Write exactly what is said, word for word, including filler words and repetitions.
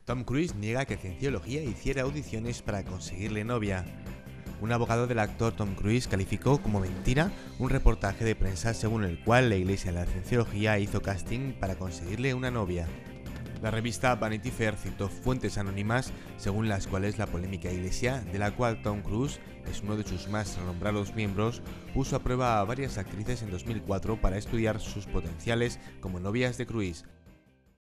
Tom Cruise niega que Cienciología hiciera audiciones para conseguirle novia. Un abogado del actor Tom Cruise calificó como mentira un reportaje de prensa según el cual la Iglesia de la Cienciología hizo casting para conseguirle una novia. La revista Vanity Fair citó fuentes anónimas según las cuales la polémica iglesia, de la cual Tom Cruise es uno de sus más renombrados miembros, puso a prueba a varias actrices en dos mil cuatro para estudiar sus potenciales como novias de Cruise.